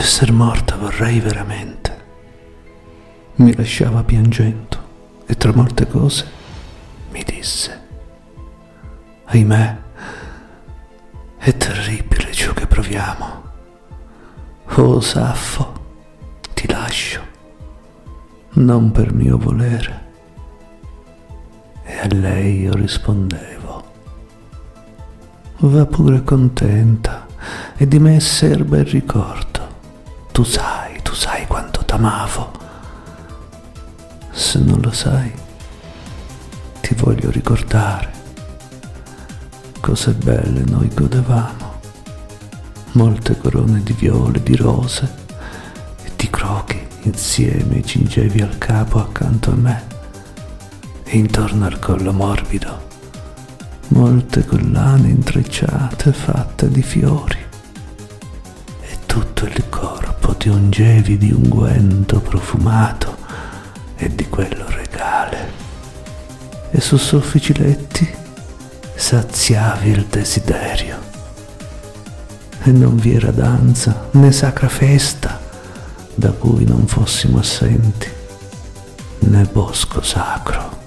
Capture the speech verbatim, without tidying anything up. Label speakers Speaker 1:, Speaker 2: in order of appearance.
Speaker 1: Esser morta vorrei veramente. Mi lasciava piangendo e tra molte cose mi disse: ahimè, è terribile ciò che proviamo. Oh Saffo, ti lascio, non per mio volere. E a lei io rispondevo: va pure contenta, e di me serba il ricordo. Tu sai, tu sai quanto t'amavo. Se non lo sai, ti voglio ricordare cose belle noi godevamo, molte corone di viole, di rose e di crocchi insieme cingevi al capo accanto a me, e intorno al collo morbido molte collane intrecciate fatte di fiori, e tutto il corpo ti ungevi di unguento profumato e di quello regale, e su soffici letti saziavi il desiderio, e non vi era danza né sacra festa da cui non fossimo assenti, né bosco sacro